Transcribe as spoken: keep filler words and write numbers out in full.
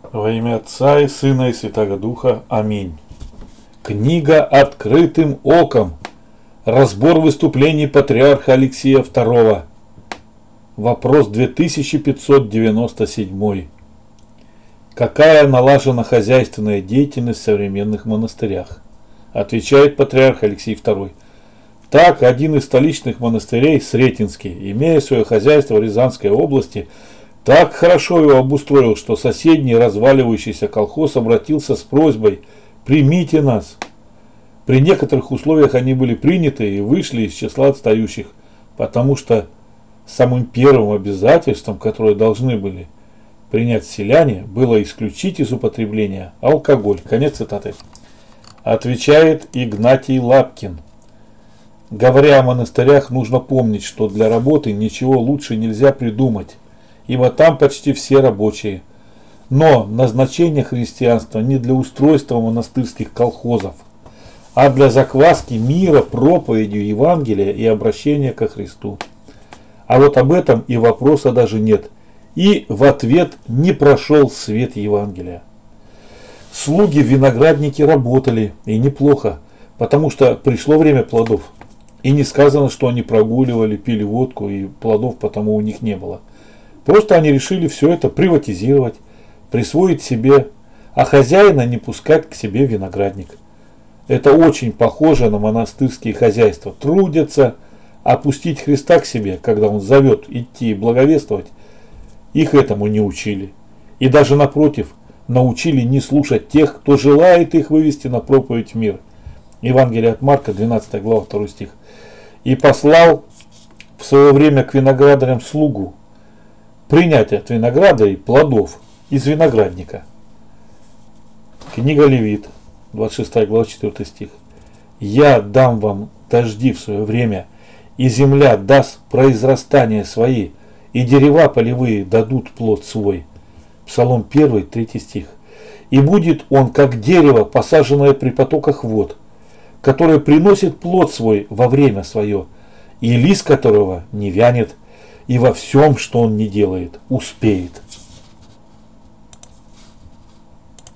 Во имя Отца и Сына и Святаго Духа. Аминь. Книга «Открытым оком». Разбор выступлений патриарха Алексия второго. Вопрос две тысячи пятьсот девяносто семь. Какая налажена хозяйственная деятельность в современных монастырях? Отвечает патриарх Алексий второй. Так, один из столичных монастырей, Сретенский, имея свое хозяйство в Рязанской области, так хорошо его обустроил, что соседний разваливающийся колхоз обратился с просьбой: «Примите нас». При некоторых условиях они были приняты и вышли из числа отстающих, потому что самым первым обязательством, которое должны были принять селяне, было исключить из употребления алкоголь. Конец цитаты. Отвечает Игнатий Лапкин. Говоря о монастырях, нужно помнить, что для работы ничего лучше нельзя придумать, ибо там почти все рабочие. Но назначение христианства не для устройства монастырских колхозов, а для закваски мира проповедью Евангелия и обращения ко Христу. А вот об этом и вопроса даже нет. И в ответ не прошел свет Евангелия. Слуги в винограднике работали, и неплохо, потому что пришло время плодов. И не сказано, что они прогуливали, пили водку, и плодов потому у них не было. Просто они решили все это приватизировать, присвоить себе, а хозяина не пускать к себе в виноградник. Это очень похоже на монастырские хозяйства. Трудятся, а пустить Христа к себе, когда Он зовет идти и благовествовать, их этому не учили. И даже напротив, научили не слушать тех, кто желает их вывести на проповедь в мир. Евангелие от Марка, двенадцатая глава, второй стих. И послал в свое время к виноградарям слугу принять от виноградарей плодов из виноградника. Книга Левит, двадцать шестая глава, четвёртый стих. Я дам вам дожди в свое время, и земля даст произрастания свои, и дерева полевые дадут плод свой. Псалом первый, третий стих. И будет он, как дерево, посаженное при потоках вод, которое приносит плод свой во время свое, и лист которого не вянет, и во всем, что он не делает, успеет.